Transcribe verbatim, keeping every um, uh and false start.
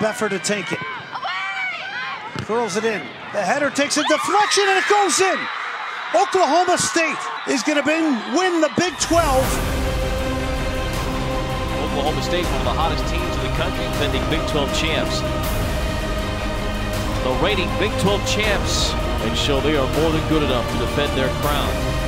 Beffer to take it. Curls it in. The header takes a deflection and it goes in. Oklahoma State is going to win the Big twelve. Oklahoma State, one of the hottest teams in the country, defending Big twelve champs. The reigning Big twelve champs, and show they are more than good enough to defend their crown.